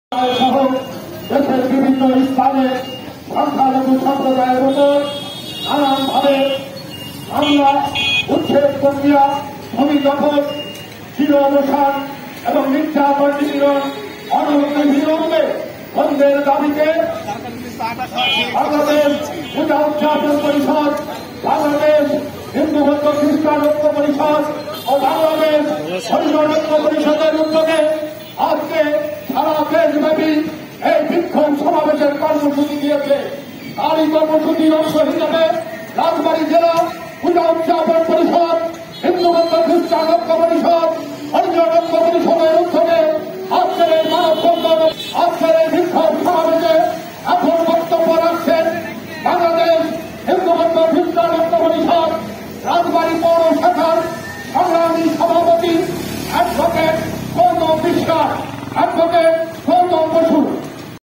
সহ দেশের বিভিন্ন স্থানে সংখ্যালঘু সম্প্রদায়ের উপর নানানভাবে হামলা, উচ্ছেদ প্রক্রিয়া, ভূমি দখল, চির অবসান এবং নির্যাতন নিপীড়ন অনবিলম্বে বন্ধের দাবিতে বাংলাদেশ পূজা উদযাপন পরিষদ, বাংলাদেশ হিন্দু বৌদ্ধ খ্রিস্টান ঐক্য পরিষদ ও বাংলাদেশ হরিজন ঐক্য পরিষদের উদ্যোগে আজকে সারা দেশব্যাপী এই বিক্ষোভ সমাবেশের কর্মসূচি দিয়েছে। তারই কর্মসূচির অংশ হিসেবে রাজবাড়ী জেলা পূজা উদযাপন পরিষদ, হিন্দু বৌদ্ধ খ্রিস্টান ঐক্য পরিষদ, হরিজন ঐক্য পরিষদের উদ্যোগে আজকের এই মানববন্ধন, আজকের